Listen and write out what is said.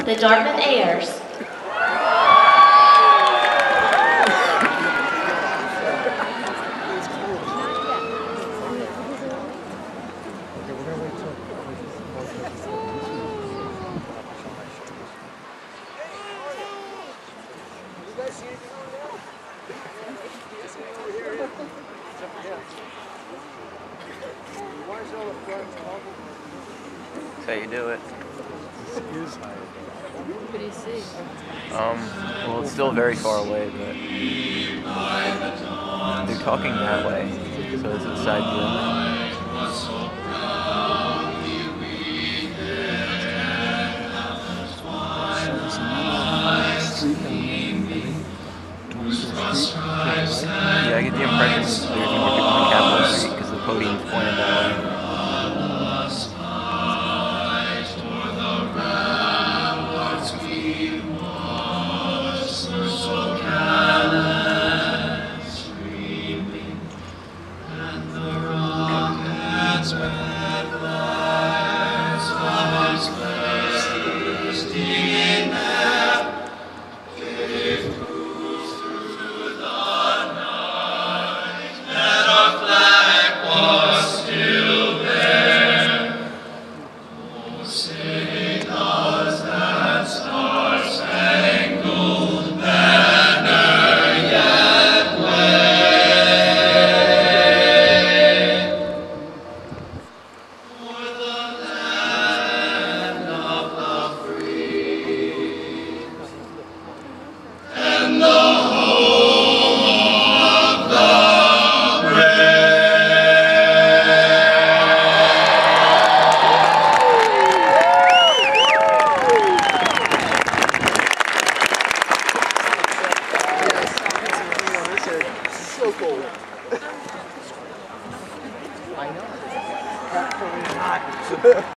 the Dartmouth Ayers. That's how you do it. What do you see? Well, it's still very far away, but they're talking that way, so it's a side view. Yeah, I get the impression there's more people on Capitol Street because the podium's pointed that way. So cold. I know.